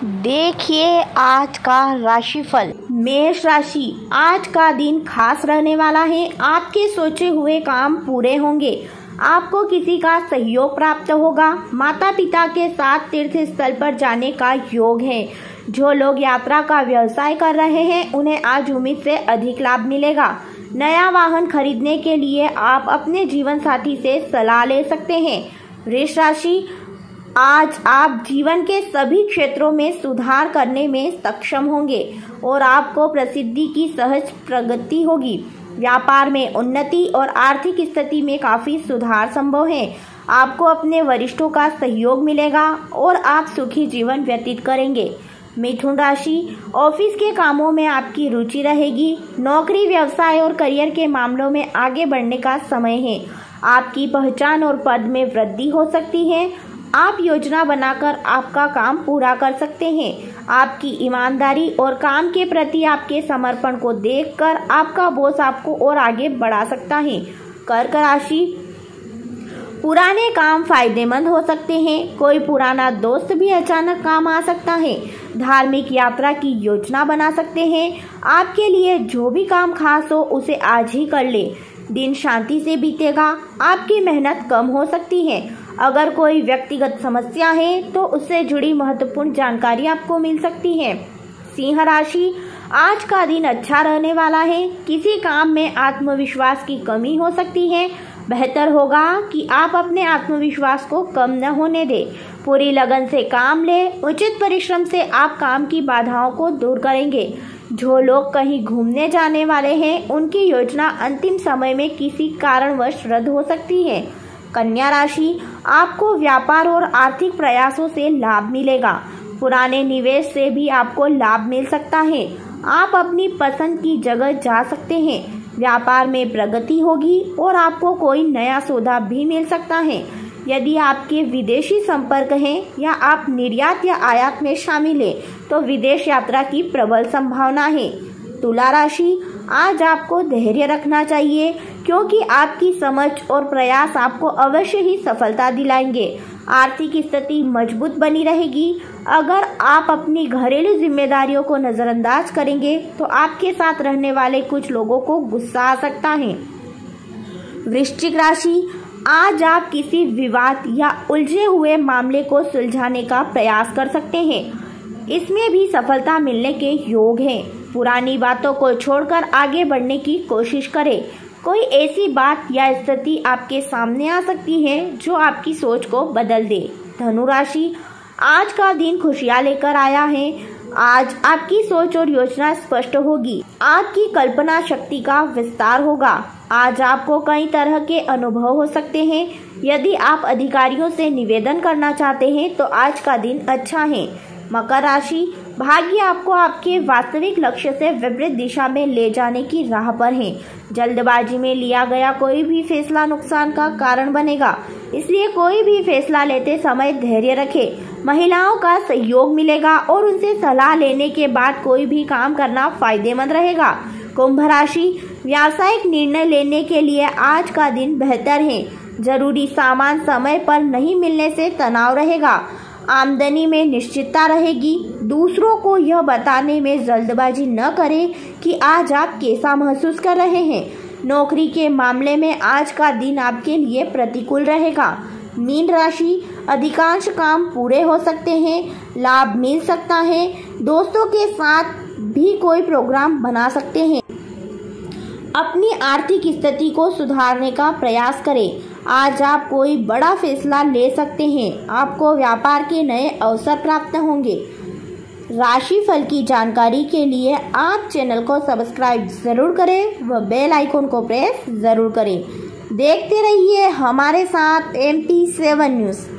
देखिए आज का राशिफल। मेष राशि, आज का दिन खास रहने वाला है। आपके सोचे हुए काम पूरे होंगे। आपको किसी का सहयोग प्राप्त होगा। माता पिता के साथ तीर्थ स्थल पर जाने का योग है। जो लोग यात्रा का व्यवसाय कर रहे हैं उन्हें आज उम्मीद से अधिक लाभ मिलेगा। नया वाहन खरीदने के लिए आप अपने जीवन साथी से सलाह ले सकते हैं। वृष राशि, आज आप जीवन के सभी क्षेत्रों में सुधार करने में सक्षम होंगे और आपको प्रसिद्धि की सहज प्रगति होगी। व्यापार में उन्नति और आर्थिक स्थिति में काफी सुधार संभव है। आपको अपने वरिष्ठों का सहयोग मिलेगा और आप सुखी जीवन व्यतीत करेंगे। मिथुन राशि, ऑफिस के कामों में आपकी रुचि रहेगी। नौकरी, व्यवसाय और करियर के मामलों में आगे बढ़ने का समय है। आपकी पहचान और पद में वृद्धि हो सकती है। आप योजना बनाकर आपका काम पूरा कर सकते हैं। आपकी ईमानदारी और काम के प्रति आपके समर्पण को देखकर आपका बॉस आपको और आगे बढ़ा सकता है। कर्क राशि, पुराने काम फायदेमंद हो सकते हैं। कोई पुराना दोस्त भी अचानक काम आ सकता है। धार्मिक यात्रा की योजना बना सकते हैं। आपके लिए जो भी काम खास हो उसे आज ही कर ले। दिन शांति से बीतेगा। आपकी मेहनत कम हो सकती है। अगर कोई व्यक्तिगत समस्या है तो उससे जुड़ी महत्वपूर्ण जानकारी आपको मिल सकती है। सिंह राशि, आज का दिन अच्छा रहने वाला है। किसी काम में आत्मविश्वास की कमी हो सकती है। बेहतर होगा कि आप अपने आत्मविश्वास को कम न होने दें। पूरी लगन से काम लें। उचित परिश्रम से आप काम की बाधाओं को दूर करेंगे। जो लोग कहीं घूमने जाने वाले हैं उनकी योजना अंतिम समय में किसी कारणवश रद्द हो सकती है। कन्या राशि, आपको व्यापार और आर्थिक प्रयासों से लाभ मिलेगा। पुराने निवेश से भी आपको लाभ मिल सकता है। आप अपनी पसंद की जगह जा सकते हैं। व्यापार में प्रगति होगी और आपको कोई नया सौदा भी मिल सकता है। यदि आपके विदेशी संपर्क हैं या आप निर्यात या आयात में शामिल हैं तो विदेश यात्रा की प्रबल संभावना है। तुला राशि, आज आपको धैर्य रखना चाहिए क्योंकि आपकी समझ और प्रयास आपको अवश्य ही सफलता दिलाएंगे। आर्थिक स्थिति मजबूत बनी रहेगी। अगर आप अपनी घरेलू जिम्मेदारियों को नजरअंदाज करेंगे तो आपके साथ रहने वाले कुछ लोगों को गुस्सा आ सकता है। वृश्चिक राशि, आज आप किसी विवाद या उलझे हुए मामले को सुलझाने का प्रयास कर सकते हैं। इसमें भी सफलता मिलने के योग हैं। पुरानी बातों को छोड़कर आगे बढ़ने की कोशिश करें। कोई ऐसी बात या स्थिति आपके सामने आ सकती है जो आपकी सोच को बदल दे। धनु राशि, आज का दिन खुशियां लेकर आया है। आज आपकी सोच और योजना स्पष्ट होगी। आपकी कल्पना शक्ति का विस्तार होगा। आज आपको कई तरह के अनुभव हो सकते हैं। यदि आप अधिकारियों से निवेदन करना चाहते हैं तो आज का दिन अच्छा है। मकर राशि, भाग्य आपको आपके वास्तविक लक्ष्य से विपरीत दिशा में ले जाने की राह पर है। जल्दबाजी में लिया गया कोई भी फैसला नुकसान का कारण बनेगा, इसलिए कोई भी फैसला लेते समय धैर्य रखें। महिलाओं का सहयोग मिलेगा और उनसे सलाह लेने के बाद कोई भी काम करना फायदेमंद रहेगा। कुंभ राशि, व्यावसायिक निर्णय लेने के लिए आज का दिन बेहतर है। जरूरी सामान समय पर नहीं मिलने से तनाव रहेगा। आमदनी में निश्चितता रहेगी। दूसरों को यह बताने में जल्दबाजी न करें कि आज आप कैसा महसूस कर रहे हैं। नौकरी के मामले में आज का दिन आपके लिए प्रतिकूल रहेगा। मीन राशि, अधिकांश काम पूरे हो सकते हैं। लाभ मिल सकता है। दोस्तों के साथ भी कोई प्रोग्राम बना सकते हैं। अपनी आर्थिक स्थिति को सुधारने का प्रयास करें। आज आप कोई बड़ा फैसला ले सकते हैं। आपको व्यापार के नए अवसर प्राप्त होंगे। राशिफल की जानकारी के लिए आप चैनल को सब्सक्राइब जरूर करें व बेल आइकन को प्रेस जरूर करें। देखते रहिए हमारे साथ MP7 न्यूज़।